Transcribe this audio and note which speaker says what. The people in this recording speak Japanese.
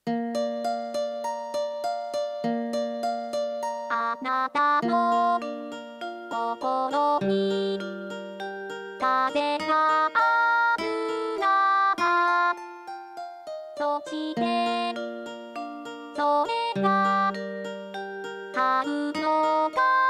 Speaker 1: あなたの心に風があるなら、そしてそれが春の風